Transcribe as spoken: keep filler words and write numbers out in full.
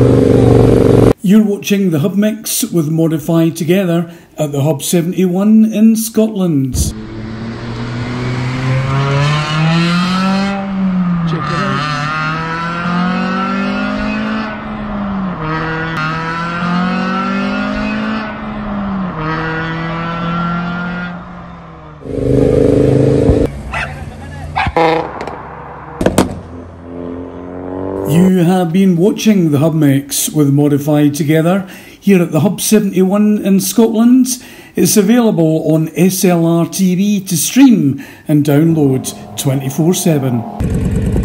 You're watching the Hub Mix with Modify Together at the Hub seventy-one in Scotland. Check it out. You have been watching the Hub Mix with Modify Together here at the Hub seventy-one in Scotland. It's available on S L R T V to stream and download twenty-four seven.